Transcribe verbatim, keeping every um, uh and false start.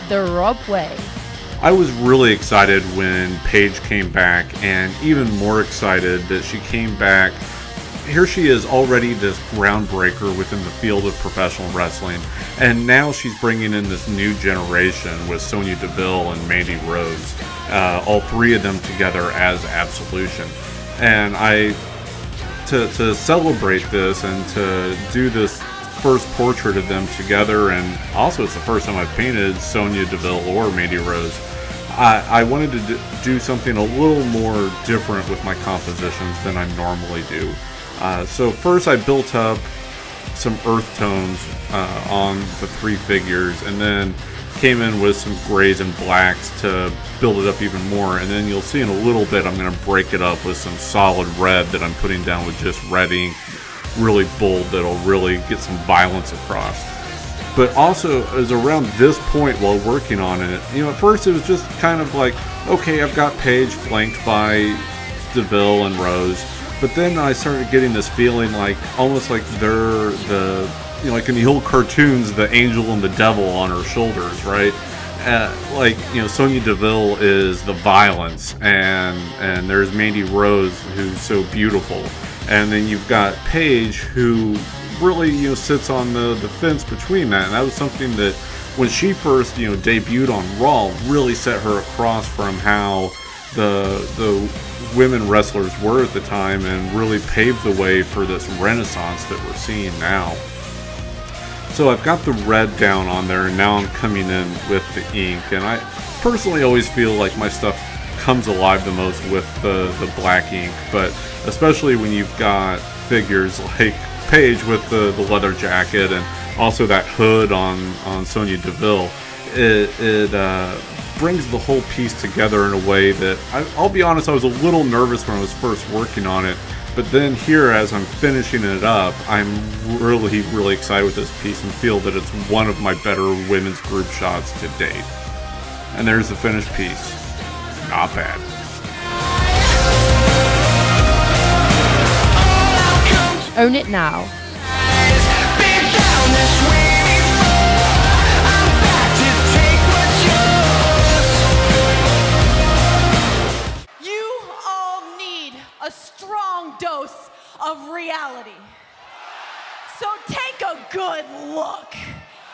the Rob way. I was really excited when Paige came back, and even more excited that she came back. Here she is, already this groundbreaker within the field of professional wrestling, and now she's bringing in this new generation with Sonya Deville and Mandy Rose, uh, all three of them together as Absolution. And I, to, to celebrate this and to do this first portrait of them together, and also it's the first time I've painted Sonya Deville or Mandy Rose, I, I wanted to do something a little more different with my compositions than I normally do. Uh, so first I built up some earth tones uh, on the three figures, and then came in with some grays and blacks to build it up even more. And then you'll see in a little bit I'm going to break it up with some solid red that I'm putting down with just red ink, really bold, that'll really get some violence across. But also, it was around this point while working on it, you know, at first it was just kind of like, okay, I've got Paige flanked by Deville and Rose, but then I started getting this feeling like, almost like they're the, you know, like in the old cartoons, the angel and the devil on her shoulders, right? Uh, like, you know, Sonya Deville is the violence, and and there's Mandy Rose, who's so beautiful, and then you've got Paige, who really, you know, sits on the, the fence between that. And that was something that when she first, you know, debuted on Raw, really set her across from how the the women wrestlers were at the time, and really paved the way for this renaissance that we're seeing now. So I've got the red down on there, and now I'm coming in with the ink, and I personally always feel like my stuff comes alive the most with the, the black ink, but especially when you've got figures like Paige with the, the leather jacket, and also that hood on, on Sonya Deville, it, it uh, brings the whole piece together in a way that, I, I'll be honest, I was a little nervous when I was first working on it, but then here, as I'm finishing it up, I'm really, really excited with this piece and feel that it's one of my better women's group shots to date. And there's the finished piece. Not bad. Own it now. You all need a strong dose of reality. So take a good look.